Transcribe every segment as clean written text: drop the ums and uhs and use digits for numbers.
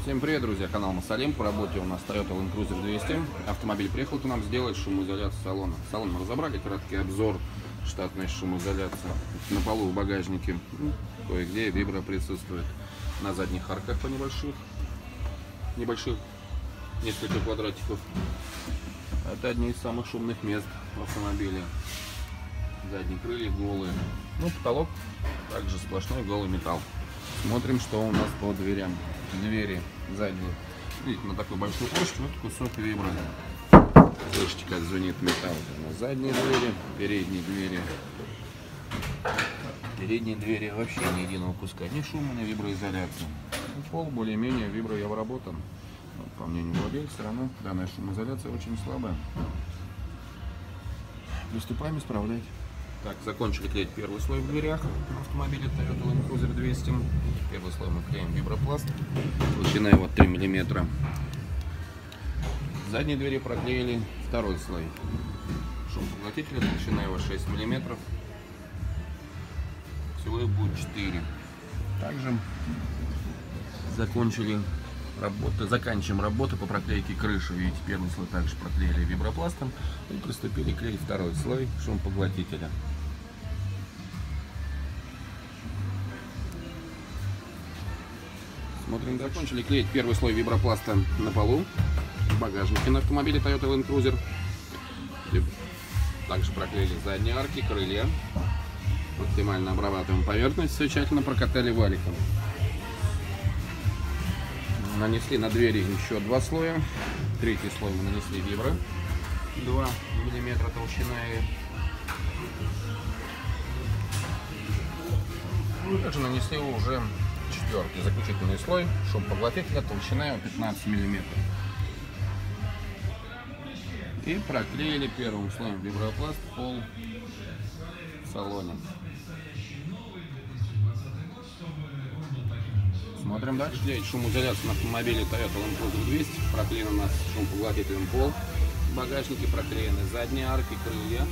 Всем привет, друзья, канал Масалим. По работе у нас Toyota Land Cruiser 200. Автомобиль приехал к нам сделать шумоизоляцию салона. Салон мы разобрали, краткий обзор, штатная шумоизоляция. На полу в багажнике кое-где вибро присутствует. На задних арках по небольших, несколько квадратиков. Это одни из самых шумных мест в автомобиле. Задние крылья голые. Потолок также сплошной голый металл. Смотрим, что у нас по дверям. Двери задние. Видите, на такой большой площади кусок вибро. Слышите, как звенит металл. На задние двери, передние двери. Передние двери вообще ни единого куска. Ни шума, ни виброизоляции. Пол более-менее виброобработан. По мнению владельца, равно данная шумоизоляция очень слабая. Приступаем исправлять. Так, закончили клеить первый слой в дверях на автомобиле Toyota Land Cruiser 200. Первый слой мы клеим вибропласт. Толщина его 3 мм. Задние двери проклеили второй слой. Шумопоглотителя, толщина его 6 мм. Всего их будет 4. Также заканчиваем работу по проклейке крыши. Видите, первый слой также проклеили вибропластом и приступили клеить второй слой шумопоглотителя. Смотрим, закончили клеить первый слой вибропласта на полу в багажнике на автомобиле Toyota Land Cruiser. Также проклеили задние арки, крылья. Максимально обрабатываем поверхность, все тщательно прокатали валиком. Нанесли на двери еще 2 слоя. Третий слой мы нанесли вибро 2 мм толщина. Также нанесли уже четвертый заключительный слой шумопоглотителя, толщина 15 мм. И проклеили первым слоем вибропласт пол в салоне. Смотрим дальше. Клеить шумоизоляцию на автомобиле Toyota Land Cruiser 200. Проклеен у нас шумопоглотителем пол. В багажнике проклеены задние арки, крылья.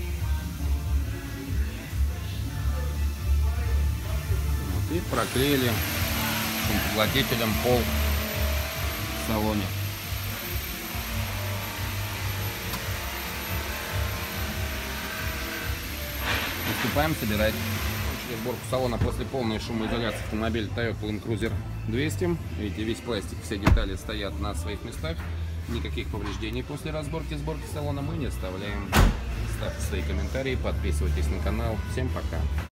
И проклеили шумопоглотителем пол в салоне. Приступаем собирать. Сборку салона после полной шумоизоляции автомобиля Toyota Land Cruiser 200. Видите, весь пластик, все детали стоят на своих местах. Никаких повреждений после разборки, сборки салона мы не оставляем. Ставьте свои комментарии, подписывайтесь на канал. Всем пока!